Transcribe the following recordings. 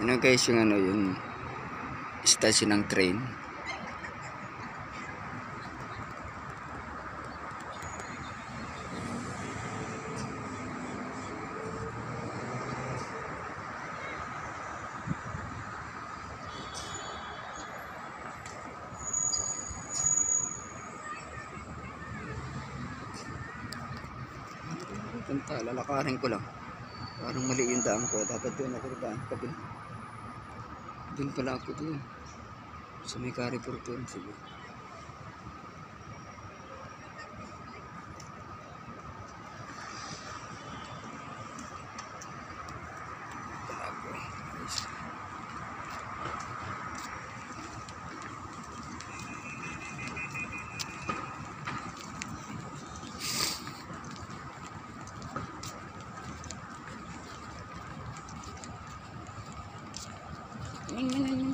Yun guys yung ano, yung station ng train. Punta, lalakarin ko lang. Parang mali yung daan ko. Dapat doon ako daan. Doon pala ako doon. Sa may Carrefour doon. Sige. Yan.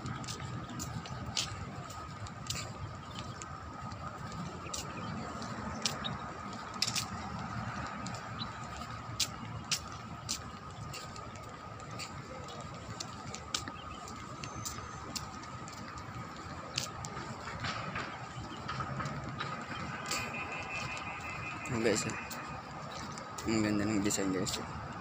Guys, ang ganda ng design guys.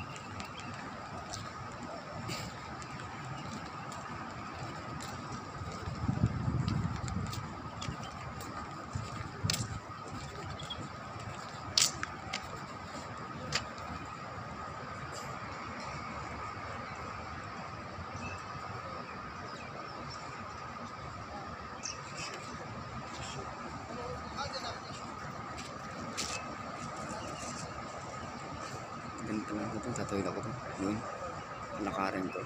Ganito lang ako ito, tatawid ako ito. Yun, lakarin ko.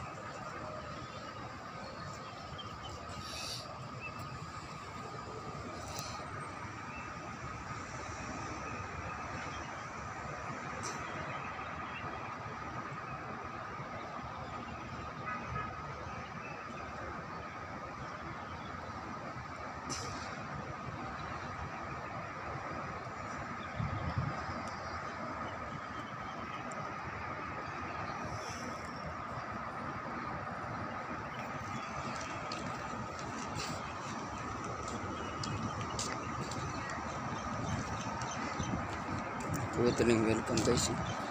Totally welcome guys.